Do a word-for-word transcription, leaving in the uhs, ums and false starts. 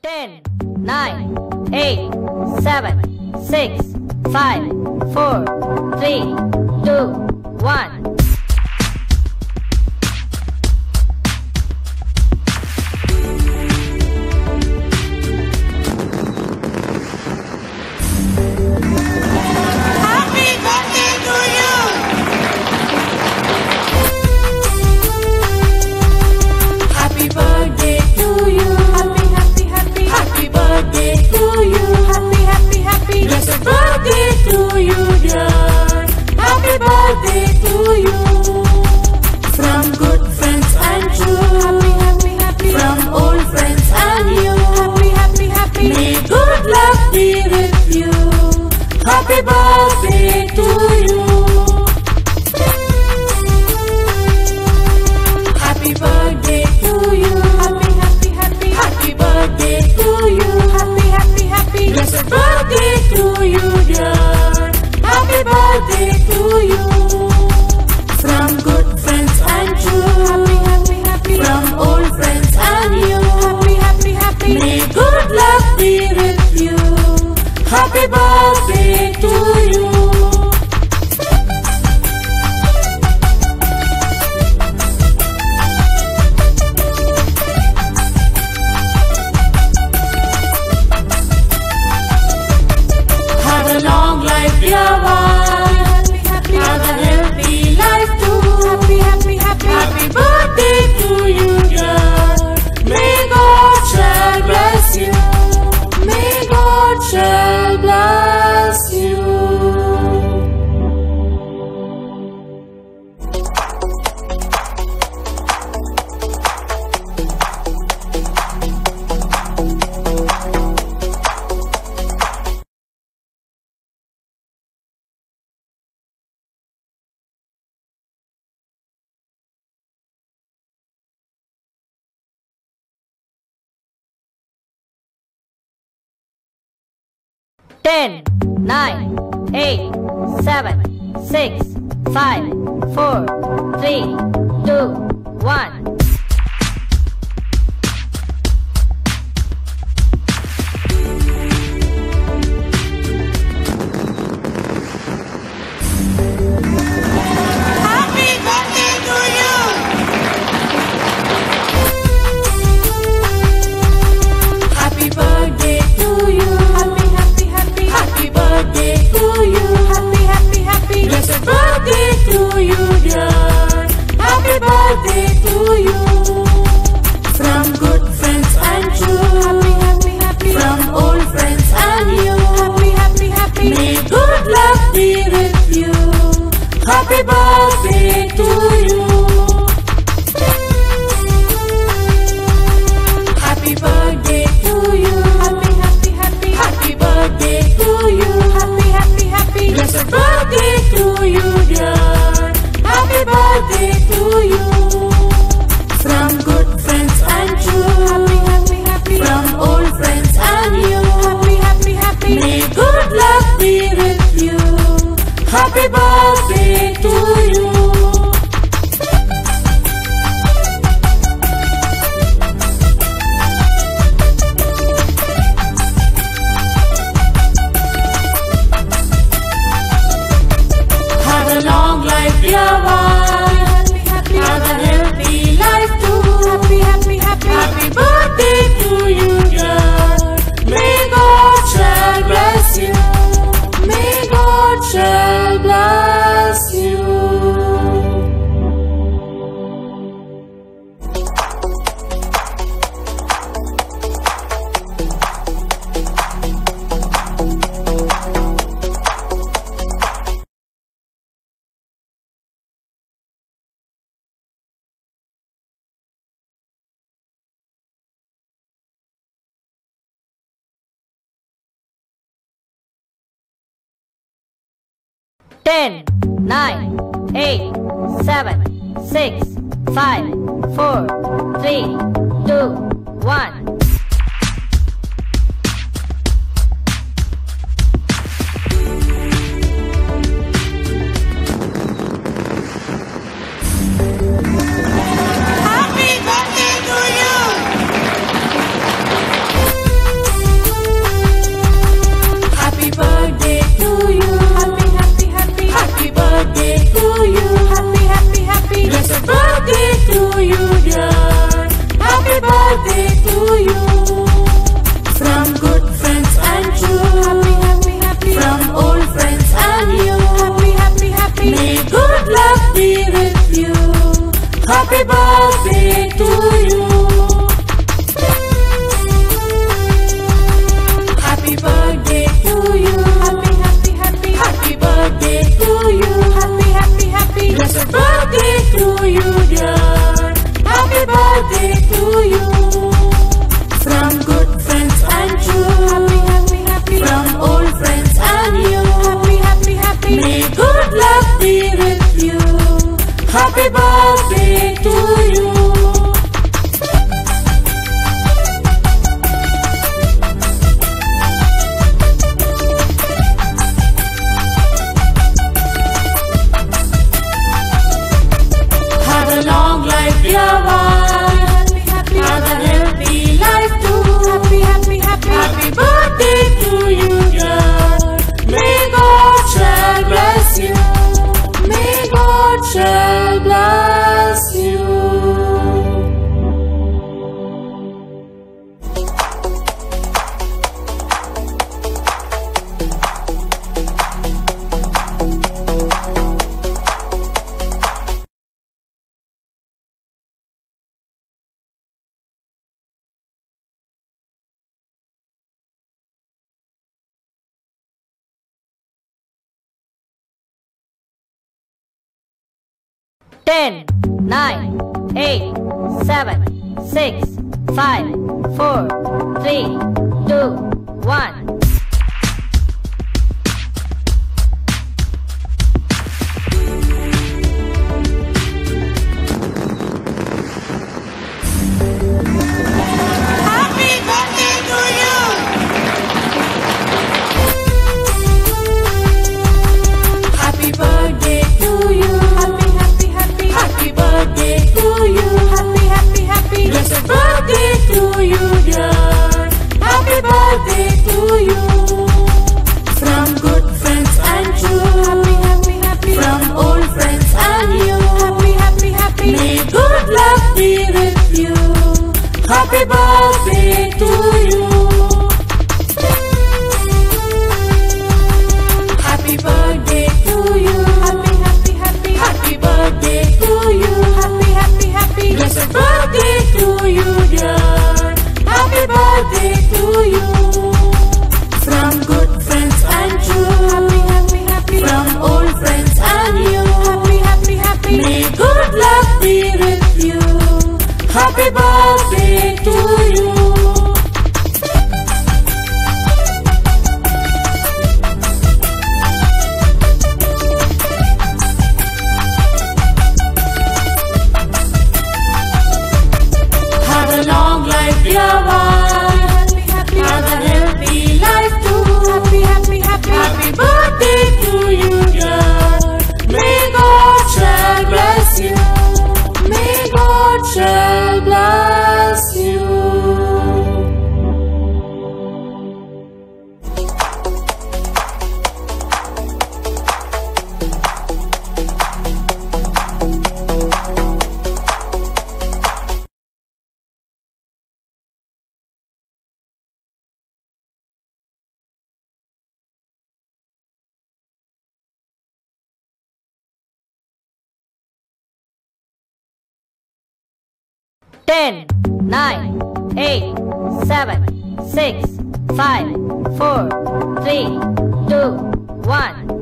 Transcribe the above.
ten, nine, eight, seven, six, five, four, three, two, one. Happy birthday to you. Happy birthday to you. Happy, happy, happy. Happy birthday to you. Happy, happy, happy. Blessed birthday to you, dear. Happy birthday to you. From good friends and true. Happy, happy, happy. From old friends and you. Happy, happy, happy. May good luck be with you. Happy birthday to you. Have a long life, dear one. Have a healthy life too. Happy, happy, happy. Happy birthday to you, dear. May God shall bless you. May God shall bless you. ten, nine, eight, seven, six, five, four, three, two, one. Happy birthday to you. Happy birthday to you. Happy, happy, happy. Happy birthday to you. Happy, happy, happy. Blessed birthday to you, dear. Happy birthday to you. From good friends and true. Happy, happy, happy. From old friends and you. Happy, happy, happy. May good luck be with you. Happy birthday to you. Have a long life, dear one. Have a healthy life too. Happy, happy, happy. Happy birthday to you, dear. May God shall bless you. May God shall bless you. ten, nine, eight, seven, six, five, four, three, two, one. Happy birthday to you. Happy birthday to you. Have a long life, dear one. Have a healthy life too. Happy, happy, happy. Happy birthday to you, dear. May God shall bless you. May God shall bless you. ten, nine, eight, seven, six, five, four, three, two, one. Happy birthday to you. Happy birthday to you. Happy, happy, happy. Happy birthday to you. Happy, happy, happy. Blessed birthday to you, dear. Happy birthday to you. From good friends and you. Happy, happy, happy. From old friends and you. Happy, happy, happy. May good luck be with you. Happy birthday to you. Happy birthday to you. Happy, happy, happy. Happy birthday to you. Happy, happy, happy. Blessed birthday to you, dear. Happy birthday to you. From good friends and you. Happy, happy, happy. From old friends and you. Happy, happy, happy. May good luck be with you. Happy birthday to you. Have a long life, dear one. Have a healthy life too. Happy, happy, happy. Happy birthday to you, dear. May God shall bless you. May God shall bless you. ten, nine, eight, seven, six, five, four, three, two, one.